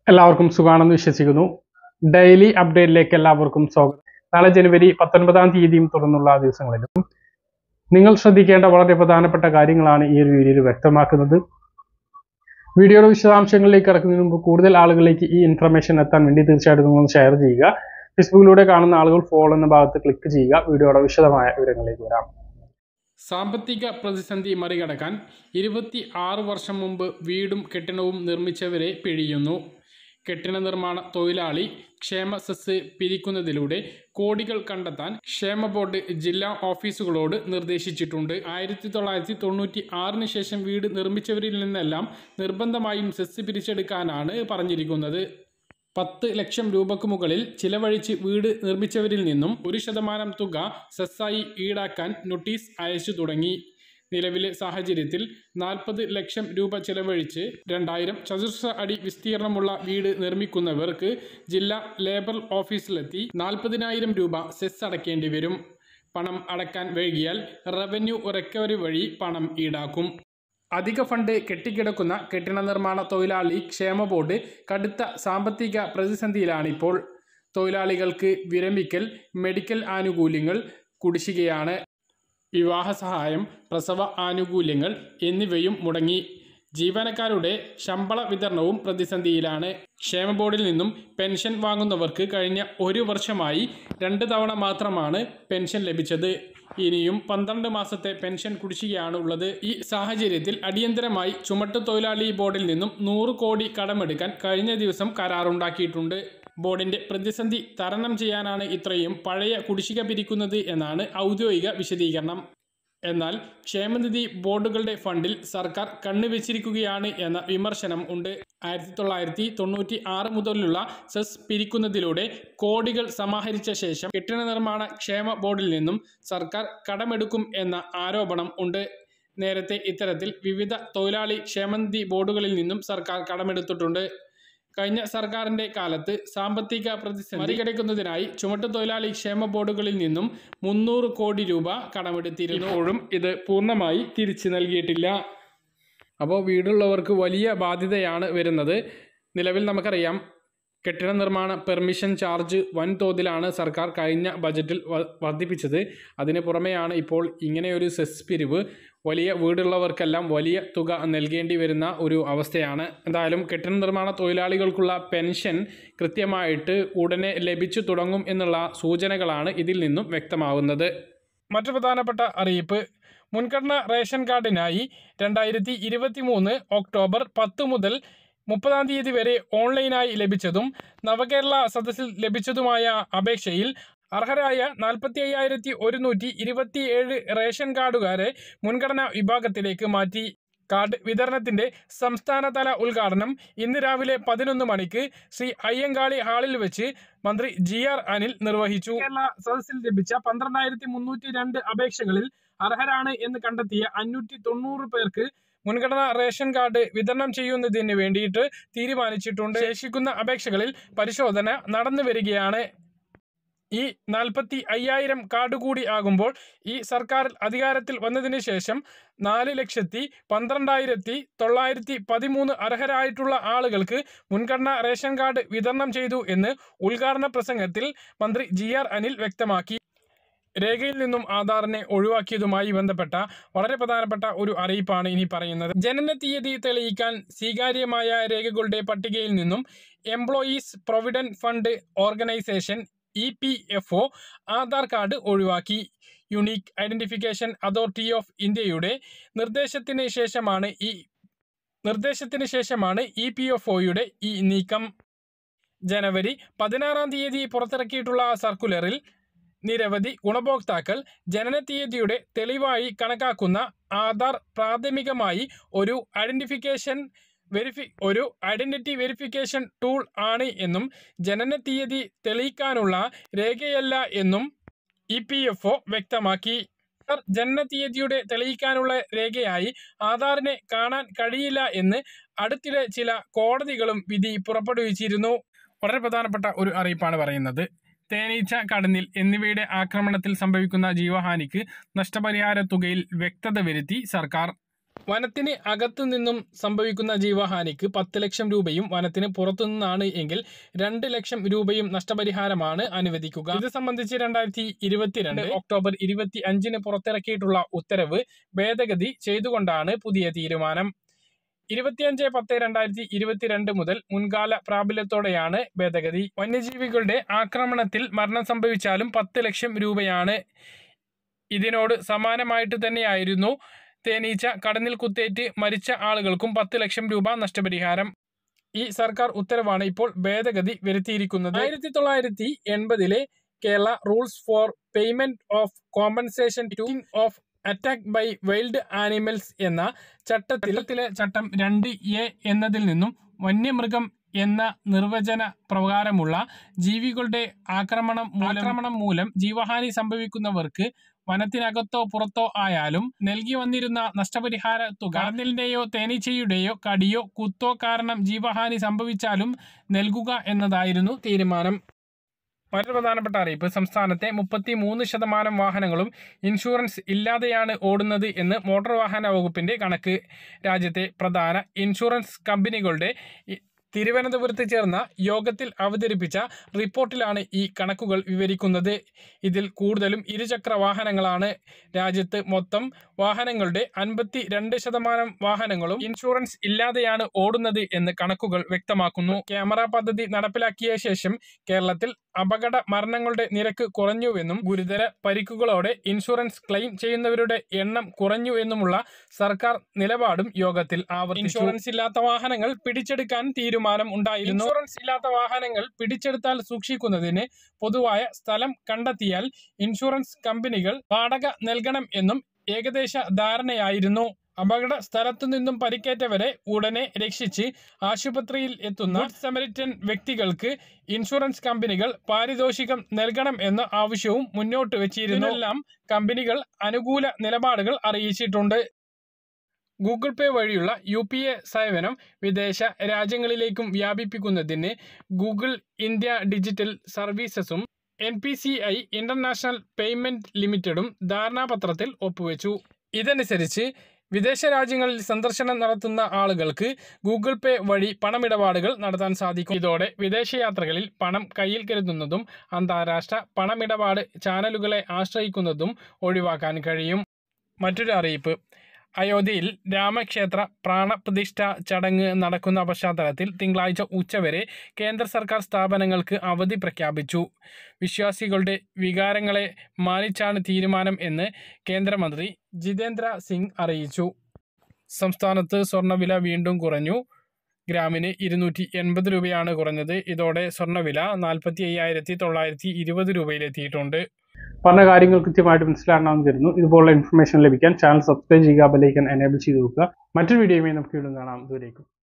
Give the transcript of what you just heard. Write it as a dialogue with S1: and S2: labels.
S1: എല്ലാവർക്കും സുഖാണെന്ന് വിശ്വസിക്കുന്നു. ഡെയിലി അപ്ഡേറ്റിലേക്ക് എല്ലാവർക്കും സ്വാഗതം. നാളെ ജനുവരി 19 തീയതിയും തുടർന്നുള്ള ദിവസങ്ങളിലും നിങ്ങൾ ശ്രദ്ധിക്കേണ്ട വളരെ പ്രധാനപ്പെട്ട കാര്യങ്ങളാണ് ഈ ഒരു വീഡിയോയിൽ വ്യക്തമാക്കുന്നത്. വീഡിയോയുടെ വിശദാംശങ്ങളിലേക്ക് കടക്കുന്നതിന് മുമ്പ് കൂടുതൽ ആളുകളിലേക്ക് ഈ ഇൻഫർമേഷൻ എത്താൻ വേണ്ടി തീർച്ചയായിട്ടും നിങ്ങൾ ഷെയർ ചെയ്യുക. ഫേസ്ബുക്കിലൂടെ കാണുന്ന ആളുകൾ ഫോളോ എന്ന ഭാഗത്ത് ക്ലിക്ക് ചെയ്യുക. വീഡിയോയുടെ വിശദമായ വിവരങ്ങളിലേക്ക് വരാം. സാമ്പത്തിക പ്രതിസന്ധി മറികടക്കാൻ 26 വർഷം മുമ്പ് വീടും കെട്ടിടവും നിർമ്മിച്ചവരെ പിഴിയുന്നു. കെട്ടിട നിർമ്മാണ തൊഴിലാളി ക്ഷേമ സെസ് പിരിക്കുന്നതിലൂടെ കോടികൾ കണ്ടെത്താൻ ക്ഷേമ ബോർഡ് ജില്ലാ ഓഫീസുകളോട് നിർദ്ദേശിച്ചിട്ടുണ്ട്. 1996 ശേഷം വീട് നിർമ്മിച്ചവരിൽ നിന്നെല്ലാം നിർബന്ധമായും സെസ് പിരിച്ചെടുക്കാനാണ് പറഞ്ഞിരിക്കുന്നത്. 10 ലക്ഷം രൂപയ്ക്ക് മുകളിൽ ചിലവഴിച്ച് വീട് നിർമ്മിച്ചവരിൽ നിന്നും 1% തുക സെസ്സായി ഈടാക്കാൻ നോട്ടീസ് അയച്ചു തുടങ്ങി. നിലവിലെ സാഹചര്യത്തിൽ 40 ലക്ഷം രൂപ ചിലവഴിച്ച് 2000 ചതുരശ്ര അടി വിസ്തീർണമുള്ള വീട് നിർമ്മിക്കുന്നവർക്ക് ജില്ലാ ലേബർ ഓഫീസിലെത്തി 40,000 രൂപ സെസ് അടയ്ക്കേണ്ടി വരും. പണം അടയ്ക്കാൻ വൈകിയാൽ റവന്യൂ റിക്കവറി വഴി പണം ഈടാക്കും. അധിക ഫണ്ട് കെട്ടിക്കിടക്കുന്ന കെട്ടിട നിർമ്മാണ തൊഴിലാളി ക്ഷേമ ബോർഡ് കടുത്ത സാമ്പത്തിക പ്രതിസന്ധിയിലാണിപ്പോൾ. തൊഴിലാളികൾക്ക് വിരമിക്കൽ, മെഡിക്കൽ ആനുകൂല്യങ്ങൾ കുടിശ്ശികയാണ്. വിവാഹ സഹായം, പ്രസവ ആനുകൂല്യങ്ങൾ എന്നിവയും മുടങ്ങി. ജീവനക്കാരുടെ ശമ്പള വിതരണവും പ്രതിസന്ധിയിലാണ്. ക്ഷേമ ബോർഡിൽ നിന്നും പെൻഷൻ വാങ്ങുന്നവർക്ക് കഴിഞ്ഞ 1 വർഷമായി 2 തവണ മാത്രമാണ് പെൻഷൻ ലഭിച്ചത്. ഇനിയും 12 മാസത്തെ പെൻഷൻ കുടിശ്ശികയാണ് ഉള്ളത്. ഈ സാഹചര്യത്തിൽ അടിയന്തരമായി ചുമട്ടുതൊഴിലാളി ബോർഡിൽ നിന്നും 100 കോടി കടമെടുക്കാൻ കഴിഞ്ഞ ദിവസം കരാറുണ്ടാക്കിയിട്ടുണ്ട്. ബോർഡിന്റെ പ്രതിസന്ധി തരണം ചെയ്യാനാണ് ഇത്രയും പഴയ കുടിശ്ശിക പിരിക്കുന്നത് എന്നാണ് ഔദ്യോഗിക വിശദീകരണം. എന്നാൽ ക്ഷേമനിധി ബോർഡുകളുടെ ഫണ്ടിൽ സർക്കാർ കണ്ണുവെച്ചിരിക്കുകയാണ് എന്ന വിമർശനം ഉണ്ട്. 1996 മുതലുള്ള സെസ് പിരിക്കുന്നതിലൂടെ കോടികൾ സമാഹരിച്ച ശേഷം കെട്ടിട നിർമ്മാണ ക്ഷേമ ബോർഡിൽ നിന്നും സർക്കാർ കടമെടുക്കും എന്ന ആരോപണം ഉണ്ട്. നേരത്തെ ഇത്തരത്തിൽ വിവിധ തൊഴിലാളി ക്ഷേമനിധി ബോർഡുകളിൽ നിന്നും സർക്കാർ കടമെടുത്തിട്ടുണ്ട്. കഴിഞ്ഞ സർക്കാരിന്റെ കാലത്ത് സാമ്പത്തിക പ്രതിസന്ധി മറികടക്കുന്നതിനായി ചുമട്ടുതൊഴിലാളി ക്ഷേമ ബോർഡുകളിൽ നിന്നും 300 കോടി രൂപ കടമെടുത്തിരുന്നു. ഇപ്പോഴും ഇത് പൂർണ്ണമായി തിരിച്ചു നൽകിയിട്ടില്ല. അപ്പോൾ വീടുള്ളവർക്ക് വലിയ ബാധ്യതയാണ് വരുന്നത്. നിലവിൽ നമുക്കറിയാം, കെട്ടിട നിർമ്മാണ പെർമിഷൻ ചാർജ് വൻതോതിലാണ് സർക്കാർ കഴിഞ്ഞ ബജറ്റിൽ വർദ്ധിപ്പിച്ചത്. അതിന് പുറമെയാണ് ഇപ്പോൾ ഇങ്ങനെയൊരു സെസ് പിരിവ്. വലിയ വീടുള്ളവർക്കെല്ലാം വലിയ തുക നൽകേണ്ടി വരുന്ന ഒരു അവസ്ഥയാണ്. എന്തായാലും കെട്ടിട നിർമ്മാണ തൊഴിലാളികൾക്കുള്ള പെൻഷൻ കൃത്യമായിട്ട് ഉടനെ ലഭിച്ചു തുടങ്ങും എന്നുള്ള സൂചനകളാണ് ഇതിൽ നിന്നും വ്യക്തമാവുന്നത്. മറ്റു പ്രധാനപ്പെട്ട അറിയിപ്പ്: മുൻഗണന റേഷൻ കാർഡിനായി 2023 ഒക്ടോബർ 10 മുതൽ 30 തീയതി വരെ ഓൺലൈനായി ലഭിച്ചതും നവകേരള സദസ്സിൽ ലഭിച്ചതുമായ അപേക്ഷയിൽ അർഹരായ 45,127 റേഷൻ കാർഡുകാരെ മുൻഗണനാ വിഭാഗത്തിലേക്ക് മാറ്റി. കാർഡ് വിതരണത്തിന്റെ സംസ്ഥാനതല ഉദ്ഘാടനം ഇന്ന് രാവിലെ 11 മണിക്ക് ശ്രീ അയ്യങ്കാളി ഹാളിൽ വെച്ച് മന്ത്രി GR അനിൽ നിർവഹിച്ചു. കേരള സദസ്സിൽ ലഭിച്ച 12,302 അപേക്ഷകളിൽ അർഹരാണ് എന്ന് കണ്ടെത്തിയ 590 പേർക്ക് മുൻഗണനാ റേഷൻ കാർഡ് വിതരണം ചെയ്യുന്നതിന് വേണ്ടിയിട്ട് തീരുമാനിച്ചിട്ടുണ്ട്. ശേഷിക്കുന്ന അപേക്ഷകളിൽ പരിശോധന നടന്നു വരികയാണ്. ഈ 45,000 കാർഡ് കൂടി ആകുമ്പോൾ ഈ സർക്കാർ അധികാരത്തിൽ വന്നതിന് ശേഷം 4,12,913 അർഹരായിട്ടുള്ള ആളുകൾക്ക് മുൻഗണനാ റേഷൻ കാർഡ് വിതരണം ചെയ്തു എന്ന് ഉദ്ഘാടന പ്രസംഗത്തിൽ മന്ത്രി GR അനിൽ വ്യക്തമാക്കി. രേഖയിൽ നിന്നും ആധാറിനെ ഒഴിവാക്കിയതുമായി ബന്ധപ്പെട്ട വളരെ പ്രധാനപ്പെട്ട ഒരു അറിയിപ്പാണ് ഇനി പറയുന്നത്. ജനന തീയതി തെളിയിക്കാൻ സ്വീകാര്യമായ രേഖകളുടെ പട്ടികയിൽ നിന്നും employees provident fund organisation EPFO Aadhaar card ഒഴിവാക്കി. യുണീക്ക് ഐഡന്റിഫിക്കേഷൻ അതോറിറ്റി ഓഫ് ഇന്ത്യയുടെ നിർദ്ദേശത്തിന് ശേഷമാണ് EPFOയുടെ ഈ നീക്കം. ജനുവരി 16 തീയതി പുറത്തിറക്കിയിട്ടുള്ള സർക്കുലറിൽ നിരവധി ഗുണഭോക്താക്കൾ ജനനത്തീയതിയുടെ തെളിവായി കണക്കാക്കുന്ന ആധാർ പ്രാഥമികമായി ഒരു ഐഡന്റിറ്റി വെരിഫിക്കേഷൻ ടൂൾ ആണ് എന്നും ജനനത്തീയതി തെളിയിക്കാനുള്ള രേഖയല്ല എന്നും EPFO വ്യക്തമാക്കി. ജനനത്തീയതിയുടെ തെളിയിക്കാനുള്ള രേഖയായി ആധാറിനെ കാണാൻ കഴിയില്ല എന്ന് അടുത്തിടെ ചില കോടതികളും വിധി പുറപ്പെടുവിച്ചിരുന്നു. വളരെ പ്രധാനപ്പെട്ട ഒരു അറിയിപ്പാണ് പറയുന്നത്. തേനീച്ച, കടന്നിൽ എന്നിവയുടെ ആക്രമണത്തിൽ സംഭവിക്കുന്ന ജീവഹാനിക്ക് നഷ്ടപരിഹാര തുകയിൽ വ്യക്തത വരുത്തി സർക്കാർ. വനത്തിന് അകത്തു നിന്നും സംഭവിക്കുന്ന ജീവഹാനിക്ക് 10 ലക്ഷം രൂപയും വനത്തിന് പുറത്തുനിന്നാണ് എങ്കിൽ 2 ലക്ഷം രൂപയും നഷ്ടപരിഹാരമാണ് അനുവദിക്കുക. ഇത് സംബന്ധിച്ച് 2022 ഒക്ടോബർ 25 പുറത്തിറക്കിയിട്ടുള്ള ഉത്തരവ് ഭേദഗതി ചെയ്തുകൊണ്ടാണ് പുതിയ തീരുമാനം. 25/10/2022 മുതൽ മുൻകാല പ്രാബല്യത്തോടെയാണ് ഭേദഗതി. വന്യജീവികളുടെ ആക്രമണത്തിൽ മരണം സംഭവിച്ചാലും 10 ലക്ഷം രൂപയാണ്. ഇതിനോട് സമാനമായിട്ട് തന്നെയായിരുന്നു തേനീച്ച കടന്നിൽ കുത്തേറ്റ് മരിച്ച ആളുകൾക്കും 10 ലക്ഷം രൂപ നഷ്ടപരിഹാരം. ഈ സർക്കാർ ഉത്തരവാണ് ഇപ്പോൾ ഭേദഗതി വരുത്തിയിരിക്കുന്നത്. 1980 Kerala rules for payment of compensation to of attack by wild animals എന്ന ചട്ടത്തിലെ ചട്ടം 2A എന്നതിൽ നിന്നും വന്യമൃഗം എന്ന നിർവചന പ്രകാരമുള്ള ജീവികളുടെ ആക്രമണം മൂലം ജീവഹാനി സംഭവിക്കുന്നവർക്ക് വനത്തിനകത്തോ പുറത്തോ ആയാലും നൽകി വന്നിരുന്ന നഷ്ടപരിഹാര തുക കടന്നലിന്റെയോ തേനീച്ചയുടെയോ കടിയോ കുത്തോ കാരണം ജീവഹാനി സംഭവിച്ചാലും നൽകുക എന്നതായിരുന്നു തീരുമാനം. മറ്റൊരു പ്രധാനപ്പെട്ട അറിയിപ്പ്, സംസ്ഥാനത്തെ 33% വാഹനങ്ങളും ഇൻഷുറൻസ് ഇല്ലാതെയാണ് ഓടുന്നത് എന്ന് മോട്ടോർ വാഹന വകുപ്പിന്റെ കണക്ക്. രാജ്യത്തെ പ്രധാന ഇൻഷുറൻസ് കമ്പനികളുടെ തിരുവനന്തപുരത്ത് ചേർന്ന യോഗത്തിൽ അവതരിപ്പിച്ച റിപ്പോർട്ടിലാണ് ഈ കണക്കുകൾ വിവരിക്കുന്നത്. ഇതിൽ കൂടുതലും ഇരുചക്ര വാഹനങ്ങളാണ്. രാജ്യത്ത് മൊത്തം വാഹനങ്ങളുടെ 52% വാഹനങ്ങളും ഇൻഷുറൻസ് ഇല്ലാതെയാണ് ഓടുന്നത് എന്ന് കണക്കുകൾ വ്യക്തമാക്കുന്നു. ക്യാമറ പദ്ധതി നടപ്പിലാക്കിയ ശേഷം കേരളത്തിൽ അപകട മരണങ്ങളുടെ നിരക്ക് കുറഞ്ഞുവെന്നും ഗുരുതര പരിക്കുകളോടെ ഇൻഷുറൻസ് ക്ലെയിം ചെയ്യുന്നവരുടെ എണ്ണം കുറഞ്ഞു എന്നുമുള്ള സർക്കാർ നിലപാടും യോഗത്തിൽ ആവർത്തിച്ചു. ഇൻഷുറൻസ് ഇല്ലാത്ത വാഹനങ്ങൾ പിടിച്ചെടുക്കാൻ തീരുമാനം ഉണ്ടായിരുന്നു. ഇൻഷുറൻസ് ഇല്ലാത്ത വാഹനങ്ങൾ പിടിച്ചെടുത്താൽ സൂക്ഷിക്കുന്നതിന് പൊതുവായ സ്ഥലം കണ്ടെത്തിയാൽ ഇൻഷുറൻസ് കമ്പനികൾ വാടക നൽകണം എന്നും ഏകദേശ ധാരണയായിരുന്നു. അപകട സ്ഥലത്തു നിന്നും പരിക്കേറ്റവരെ ഉടനെ രക്ഷിച്ച് ആശുപത്രിയിൽ എത്തുന്ന ഗുഡ് സമരിറ്റൻ വ്യക്തികൾക്ക് ഇൻഷുറൻസ് കമ്പനികൾ പാരിതോഷികം നൽകണം എന്ന ആവശ്യവും മുന്നോട്ട് വെച്ചിരുന്നു. ഇതിനെല്ലാം കമ്പനികൾ അനുകൂല നിലപാടുകൾ അറിയിച്ചിട്ടുണ്ട്. ഗൂഗിൾ പേ വഴിയുള്ള UPI സേവനം വിദേശ രാജ്യങ്ങളിലേക്കും വ്യാപിപ്പിക്കുന്നതിന് ഗൂഗിൾ ഇന്ത്യ ഡിജിറ്റൽ സർവീസസും NPCI ഇന്റർനാഷണൽ പേയ്മെന്റ് ലിമിറ്റഡും ധാരണാപത്രത്തിൽ ഒപ്പുവെച്ചു. ഇതനുസരിച്ച് വിദേശ രാജ്യങ്ങളിൽ സന്ദർശനം നടത്തുന്ന ആളുകൾക്ക് ഗൂഗിൾ പേ വഴി പണമിടപാടുകൾ നടത്താൻ സാധിക്കും. ഇതോടെ വിദേശയാത്രകളിൽ പണം കയ്യിൽ കരുതുന്നതും അന്താരാഷ്ട്ര പണമിടപാട് ചാനലുകളെ ആശ്രയിക്കുന്നതും ഒഴിവാക്കാൻ കഴിയും. മറ്റൊരു അറിയിപ്പ്, അയോധ്യയിൽ രാമക്ഷേത്ര പ്രാണപ്രതിഷ്ഠ ചടങ്ങ് നടക്കുന്ന പശ്ചാത്തലത്തിൽ തിങ്കളാഴ്ച ഉച്ചവരെ കേന്ദ്ര സർക്കാർ സ്ഥാപനങ്ങൾക്ക് അവധി പ്രഖ്യാപിച്ചു. വിശ്വാസികളുടെ വികാരങ്ങളെ മാനിച്ചാണ് തീരുമാനം എന്ന് കേന്ദ്രമന്ത്രി ജിതേന്ദ്ര സിംഗ് അറിയിച്ചു. സംസ്ഥാനത്ത് സ്വർണ്ണവില വീണ്ടും കുറഞ്ഞു. ഗ്രാമിന് 280 രൂപയാണ് കുറഞ്ഞത്. ഇതോടെ സ്വർണ്ണവില 45,920 രൂപയിലെത്തിയിട്ടുണ്ട്. പറഞ്ഞ കാര്യങ്ങൾ കൃത്യമായിട്ട് മനസ്സിലാക്കണമെന്ന് കരുതുന്നു. ഇതുപോലുള്ള ഇൻഫർമേഷൻ ലഭിക്കാൻ ചാനൽ സബ്സ്ക്രൈബ് ചെയ്യുക, ബെൽ ഐക്കൺ എനേബിൾ ചെയ്ത് വെക്കുക. മറ്റൊരു വീഡിയോയുമായി നമുക്ക് വീണ്ടും കാണാം. ദൂരേക്കും.